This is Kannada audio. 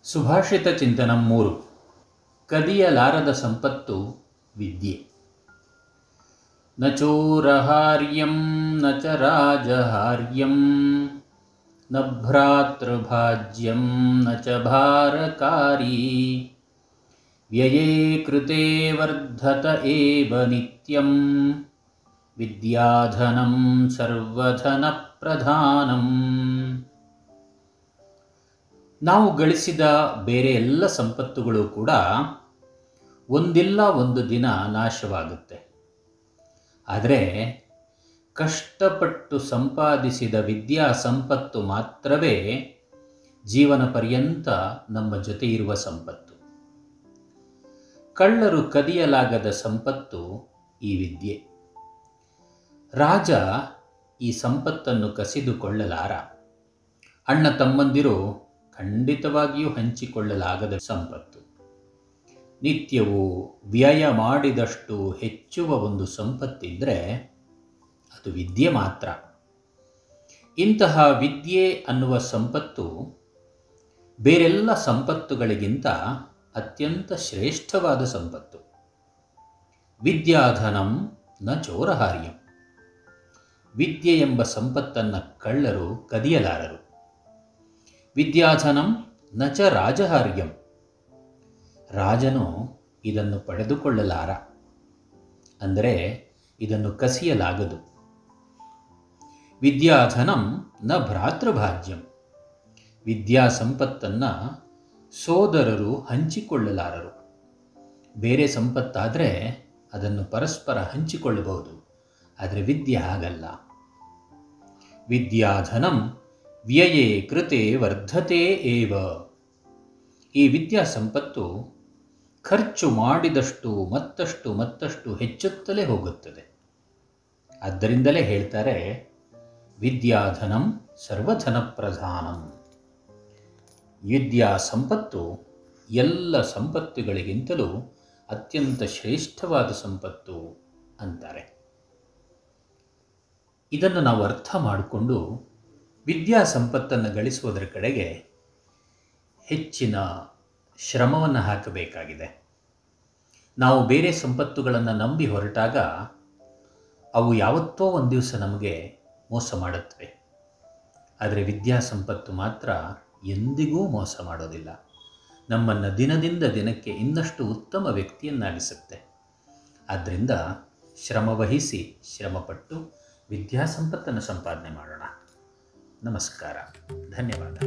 ಸುಭಾಷಿತ ಚಿಂತನ 3. ಕದಿಯಲಾರದ ಸಂಪತ್ತು ವಿದ್ಯೆ. ನ ಚೋರಹಾರ್ಯಂ ನ ಚ ರಾಜಹಾರ್ಯಂ ನ ಭ್ರಾತೃಭಾಜ್ಯಂ ನ ಚ ಭಾರಕಾರಿ ವ್ಯಯೇ ಕೃತೆ ವರ್ಧತ ಏವ ನಿತ್ಯಂ ವಿದ್ಯಾಧನಂ ಸರ್ವಧನ ಪ್ರಧಾನಂ. ನಾವು ಗಳಿಸಿದ ಬೇರೆ ಎಲ್ಲ ಸಂಪತ್ತುಗಳು ಕೂಡ ಒಂದಿಲ್ಲ ಒಂದು ದಿನ ನಾಶವಾಗುತ್ತೆ. ಆದರೆ ಕಷ್ಟಪಟ್ಟು ಸಂಪಾದಿಸಿದ ವಿದ್ಯಾ ಸಂಪತ್ತು ಮಾತ್ರವೇ ಜೀವನ ಪರ್ಯಂತ ನಮ್ಮ ಜೊತೆ ಇರುವ ಸಂಪತ್ತು. ಕಳ್ಳರು ಕದಿಯಲಾಗದ ಸಂಪತ್ತು ಈ ವಿದ್ಯೆ. ರಾಜ ಈ ಸಂಪತ್ತನ್ನು ಕಸಿದುಕೊಳ್ಳಲಾರ. ಅಣ್ಣ ತಮ್ಮಂದಿರು ಖಂಡಿತವಾಗಿಯೂ ಹಂಚಿಕೊಳ್ಳಲಾಗದ ಸಂಪತ್ತು. ನಿತ್ಯವೂ ವ್ಯಯ ಮಾಡಿದಷ್ಟು ಹೆಚ್ಚುವ ಒಂದು ಸಂಪತ್ತಿದ್ದರೆ ಅದು ವಿದ್ಯೆ ಮಾತ್ರ. ಇಂತಹ ವಿದ್ಯೆ ಅನ್ನುವ ಸಂಪತ್ತು ಬೇರೆಲ್ಲ ಸಂಪತ್ತುಗಳಿಗಿಂತ ಅತ್ಯಂತ ಶ್ರೇಷ್ಠವಾದ ಸಂಪತ್ತು. ವಿದ್ಯಾಧನಂ ನ ಚೋರಹಾರ್ಯಂ. ವಿದ್ಯೆ ಎಂಬ ಸಂಪತ್ತನ್ನು ಕಳ್ಳರು ಕದಿಯಲಾರರು. ವಿದ್ಯಾಧನಂ ನ ಚ ರಾಜಹಾರ್ಯಂ. ರಾಜನು ಇದನ್ನು ಪಡೆದುಕೊಳ್ಳಲಾರ, ಅಂದರೆ ಇದನ್ನು ಕಸಿಯಲಾಗದು. ವಿದ್ಯಾಧನಂ ನ ಭ್ರಾತೃಭಾಜ್ಯಂ. ವಿದ್ಯಾ ಸಂಪತ್ತನ್ನು ಸೋದರರು ಹಂಚಿಕೊಳ್ಳಲಾರರು. ಬೇರೆ ಸಂಪತ್ತಾದರೆ ಅದನ್ನು ಪರಸ್ಪರ ಹಂಚಿಕೊಳ್ಳಬಹುದು, ಆದರೆ ವಿದ್ಯೆ ಹಾಗಲ್ಲ. ವಿದ್ಯಾಧನಂ ವ್ಯಯೇ ಕೃತೆ ವರ್ಧತೆ ಏವ. ಈ ವಿದ್ಯಾ ಸಂಪತ್ತು ಖರ್ಚು ಮಾಡಿದಷ್ಟು ಮತ್ತಷ್ಟು ಹೆಚ್ಚುತ್ತಲೇ ಹೋಗುತ್ತದೆ. ಆದ್ದರಿಂದಲೇ ಹೇಳ್ತಾರೆ, ವಿದ್ಯಾಧನಂ ಸರ್ವಧನ ಪ್ರಧಾನಂ. ವಿದ್ಯಾ ಸಂಪತ್ತು ಎಲ್ಲ ಸಂಪತ್ತುಗಳಿಗಿಂತಲೂ ಅತ್ಯಂತ ಶ್ರೇಷ್ಠವಾದ ಸಂಪತ್ತು ಅಂತಾರೆ. ಇದನ್ನು ನಾವು ಅರ್ಥ ಮಾಡಿಕೊಂಡು ವಿದ್ಯಾ ಸಂಪತ್ತನ್ನು ಗಳಿಸುವುದರ ಕಡೆಗೆ ಹೆಚ್ಚಿನ ಶ್ರಮವನ್ನು ಹಾಕಬೇಕಾಗಿದೆ. ನಾವು ಬೇರೆ ಸಂಪತ್ತುಗಳನ್ನು ನಂಬಿ ಹೊರಟಾಗ ಅವು ಯಾವತ್ತೋ ಒಂದು ದಿವಸ ನಮಗೆ ಮೋಸ ಮಾಡುತ್ತವೆ. ಆದರೆ ವಿದ್ಯಾ ಸಂಪತ್ತು ಮಾತ್ರ ಎಂದಿಗೂ ಮೋಸ ಮಾಡೋದಿಲ್ಲ. ನಮ್ಮನ್ನು ದಿನದಿಂದ ದಿನಕ್ಕೆ ಇನ್ನಷ್ಟು ಉತ್ತಮ ವ್ಯಕ್ತಿಯನ್ನಾಗಿಸುತ್ತೆ. ಆದ್ದರಿಂದ ಶ್ರಮವಹಿಸಿ ಶ್ರಮಪಟ್ಟು ವಿದ್ಯಾ ಸಂಪತ್ತನ್ನು ಸಂಪಾದನೆ ಮಾಡೋಣ. ನಮಸ್ಕಾರ, ಧನ್ಯವಾದ.